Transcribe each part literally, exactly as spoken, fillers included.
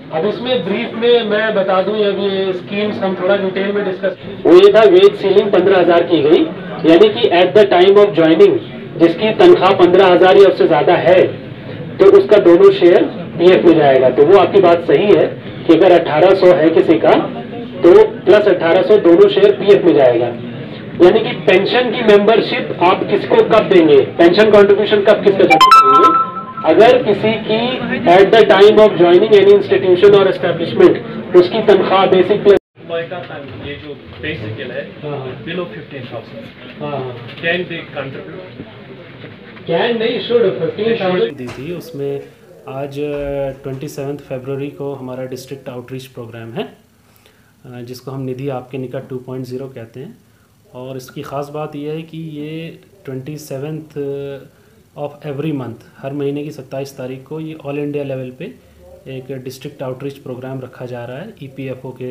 अब इसमें ब्रीफ में मैं बता दूं, अब ये स्कीम्स हम थोड़ा डिटेल में डिस्कस, वो ये था वेज सीलिंग पंद्रह हजार की गई, यानी कि at the time of joining जिसकी तनख्वाह पंद्रह हजार या उससे ज्यादा है तो उसका दोनों शेयर पीएफ में जाएगा। तो वो आपकी बात सही है कि अगर अठारह सौ है किसी का तो प्लस अठारह सौ दोनों शेयर पीएफ में जाएगा। यानी कि पेंशन की मेंबरशिप आप किसको कब देंगे, पेंशन कंट्रीब्यूशन कब किसको देंगे, अगर किसी की at the time of joining any institution और एस्टेब्लिशमेंट उसकी तनख्वाह बेसिक पे ये जो बेसिक है below fifteen thousand can they contribute, can नहीं शुड फिफ्टीन थाउजेंड दी थी। उसमें आज ट्वेंटी सेवन्थ फरवरी को हमारा डिस्ट्रिक्ट आउटरीच प्रोग्राम है जिसको हम निधि आपके निकट टू पॉइंट ज़ीरो कहते हैं। और इसकी ख़ास बात यह है कि ये twenty seventh of every month, हर महीने की सत्ताईस तारीख को ये ऑल इंडिया लेवल पे एक डिस्ट्रिक्ट आउटरीच प्रोग्राम रखा जा रहा है ईपीएफओ के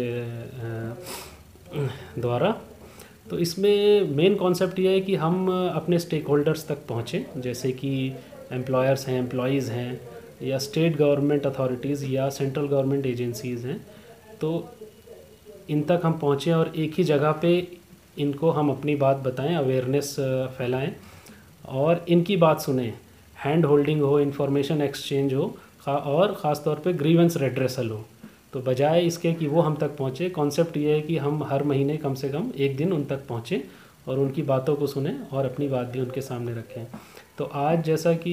द्वारा। तो इसमें मेन कॉन्सेप्ट ये है कि हम अपने स्टेक होल्डर्स तक पहुँचें, जैसे कि एम्प्लॉयर्स हैं, एम्प्लॉयज़ हैं, या स्टेट गवर्नमेंट अथॉरिटीज़ या सेंट्रल गवर्नमेंट एजेंसीज़ हैं, तो इन तक हम पहुँचें और एक ही जगह पे इनको हम अपनी बात बताएं, अवेयरनेस फैलाएं और इनकी बात सुने, हैंड होल्डिंग हो, इंफॉर्मेशन एक्सचेंज हो, खा और ख़ास तौर पे ग्रीवेंस रेड्रेसल हो। तो बजाय इसके कि वो हम तक पहुँचे, कॉन्सेप्ट ये है कि हम हर महीने कम से कम एक दिन उन तक पहुँचें और उनकी बातों को सुने और अपनी बात भी उनके सामने रखें। तो आज जैसा कि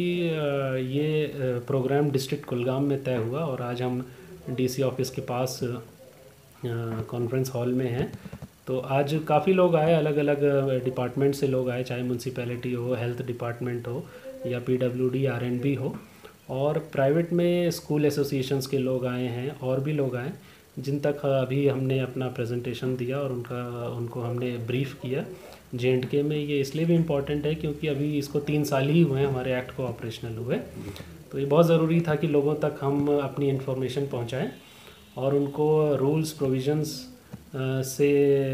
ये प्रोग्राम डिस्ट्रिक्ट कुलगाम में तय हुआ और आज हम डीसी ऑफिस के पास कॉन्फ्रेंस हॉल में हैं, तो आज काफ़ी लोग आए, अलग अलग डिपार्टमेंट से लोग आए, चाहे म्यूनसिपैलिटी हो, हेल्थ डिपार्टमेंट हो या पीडब्ल्यूडी आरएनबी हो, और प्राइवेट में स्कूल एसोसिएशंस के लोग आए हैं और भी लोग आए जिन तक अभी हमने अपना प्रेजेंटेशन दिया और उनका उनको हमने ब्रीफ़ किया। जे एंड के में ये इसलिए भी इम्पॉर्टेंट है क्योंकि अभी इसको तीन साल ही हुए हैं हमारे एक्ट को ऑपरेशनल हुए, तो ये बहुत ज़रूरी था कि लोगों तक हम अपनी इन्फॉर्मेशन पहुँचाएँ और उनको रूल्स प्रोविजंस से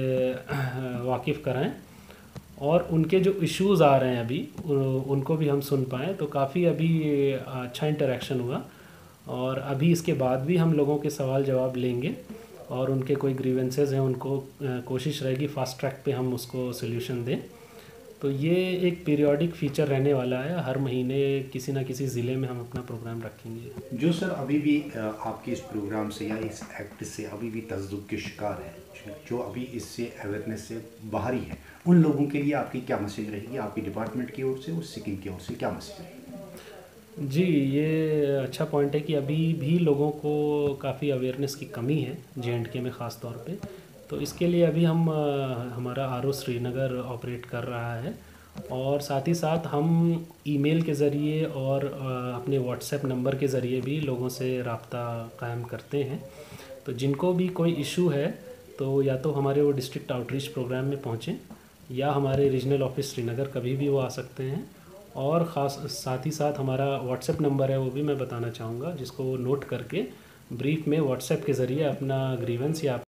वाकिफ़ कराएं और उनके जो इश्यूज़ आ रहे हैं अभी उनको भी हम सुन पाएँ। तो काफ़ी अभी अच्छा इंटरेक्शन हुआ और अभी इसके बाद भी हम लोगों के सवाल जवाब लेंगे और उनके कोई ग्रीवेंसेस हैं उनको कोशिश रहेगी फास्ट ट्रैक पे हम उसको सोल्यूशन दें। तो ये एक पीरियोडिक फीचर रहने वाला है, हर महीने किसी ना किसी ज़िले में हम अपना प्रोग्राम रखेंगे। जो सर अभी भी आपके इस प्रोग्राम से या इस एक्ट से अभी भी तज़द्दुद के शिकार हैं, जो अभी इससे अवेयरनेस से बाहर ही है, उन लोगों के लिए आपकी क्या मैसेज रहेगी, आपकी डिपार्टमेंट की ओर से और सिक्किम की ओर से क्या मैसेज रहेगी? जी, ये अच्छा पॉइंट है कि अभी भी लोगों को काफ़ी अवेयरनेस की कमी है जे एंड के में ख़ास तौर पे। तो इसके लिए अभी हम हमारा आर ओ श्रीनगर ऑपरेट कर रहा है और साथ ही साथ हम ईमेल के ज़रिए और अपने व्हाट्सएप नंबर के ज़रिए भी लोगों से राब्ता कायम करते हैं। तो जिनको भी कोई इशू है तो या तो हमारे वो डिस्ट्रिक्ट आउटरीच प्रोग्राम में पहुँचें या हमारे रीजनल ऑफिस श्रीनगर कभी भी वो आ सकते हैं। और ख़ास साथ ही साथ हमारा व्हाट्सएप नंबर है वो भी मैं बताना चाहूँगा, जिसको नोट करके ब्रीफ में व्हाट्सएप के ज़रिए अपना ग्रीवेंस या